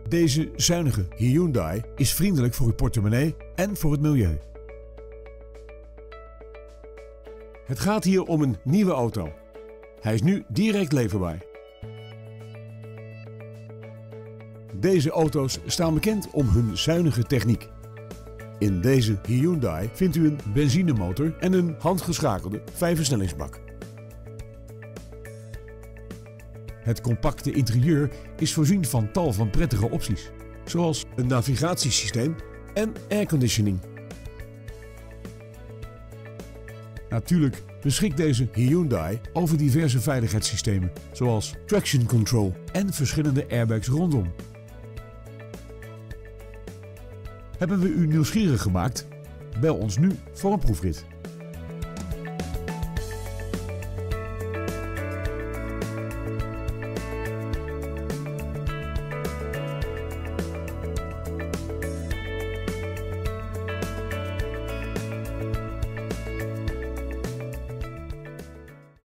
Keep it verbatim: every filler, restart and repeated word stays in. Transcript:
Deze zuinige Hyundai is vriendelijk voor uw portemonnee en voor het milieu. Het gaat hier om een nieuwe auto. Hij is nu direct leverbaar. Deze auto's staan bekend om hun zuinige techniek. In deze Hyundai vindt u een benzinemotor en een handgeschakelde vijfversnellingsbak. Het compacte interieur is voorzien van tal van prettige opties, zoals een navigatiesysteem en airconditioning. Natuurlijk beschikt deze Hyundai over diverse veiligheidssystemen, zoals traction control en verschillende airbags rondom. Hebben we u nieuwsgierig gemaakt? Bel ons nu voor een proefrit.